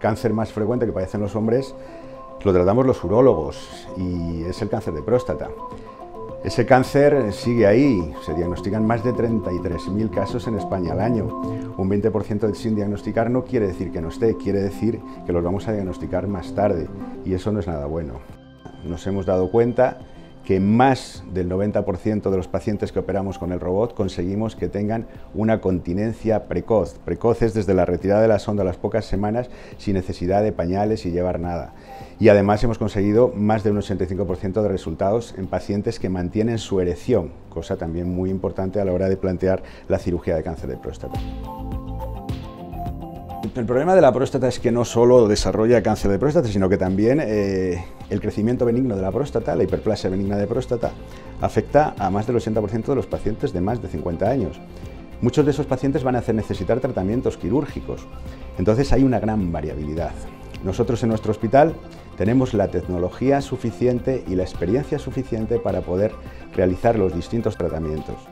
cáncer más frecuente que padecen los hombres lo tratamos los urólogos y es el cáncer de próstata. Ese cáncer sigue ahí, se diagnostican más de 33.000 casos en España al año. Un 20% sin diagnosticar no quiere decir que no esté, quiere decir que los vamos a diagnosticar más tarde y eso no es nada bueno. Nos hemos dado cuenta que más del 90% de los pacientes que operamos con el robot conseguimos que tengan una continencia precoz. Precoz es desde la retirada de la sonda a las pocas semanas sin necesidad de pañales y llevar nada. Y además hemos conseguido más de un 85% de resultados en pacientes que mantienen su erección, cosa también muy importante a la hora de plantear la cirugía de cáncer de próstata. El problema de la próstata es que no solo desarrolla cáncer de próstata, sino que también el crecimiento benigno de la próstata, la hiperplasia benigna de próstata, afecta a más del 80% de los pacientes de más de 50 años. Muchos de esos pacientes van a necesitar tratamientos quirúrgicos, entonces hay una gran variabilidad. Nosotros en nuestro hospital tenemos la tecnología suficiente y la experiencia suficiente para poder realizar los distintos tratamientos.